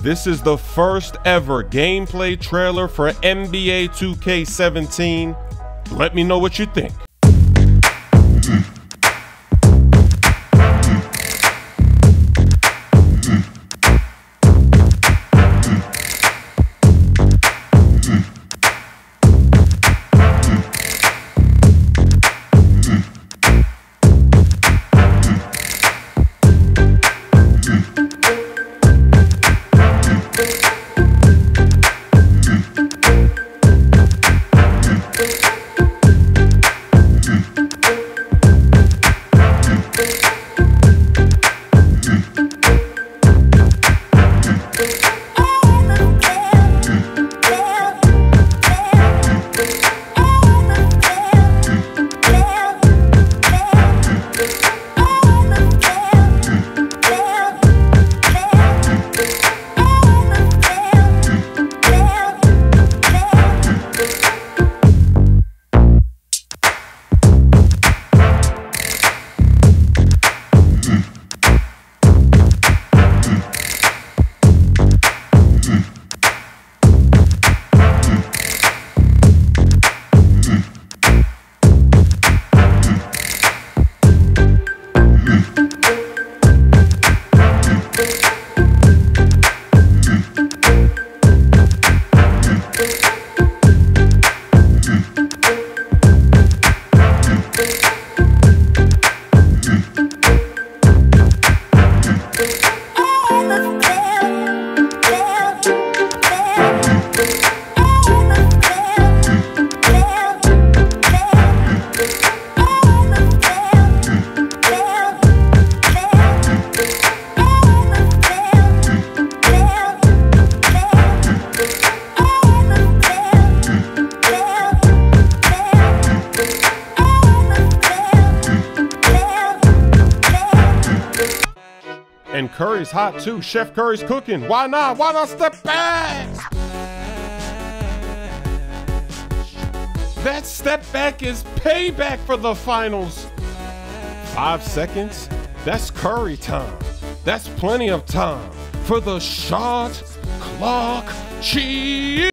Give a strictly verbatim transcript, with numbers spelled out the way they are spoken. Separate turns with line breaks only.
This is the first ever gameplay trailer for N B A two K seventeen. Let me know what you think. And Curry's hot too. Chef Curry's cooking. Why not? Why not step back? That step back is payback for the finals. Five seconds? That's Curry time. That's plenty of time for the shot clock cheese.